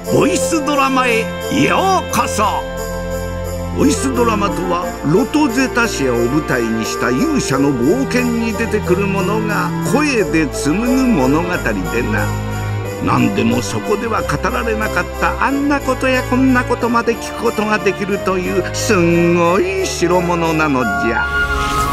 ボイスドラマへようこそ。ボイスドラマとはロトゼタシアを舞台にした勇者の冒険に出てくるものが声で紡ぐ物語でな。何でもそこでは語られなかったあんなことやこんなことまで聞くことができるというすんごい代物なのじゃ。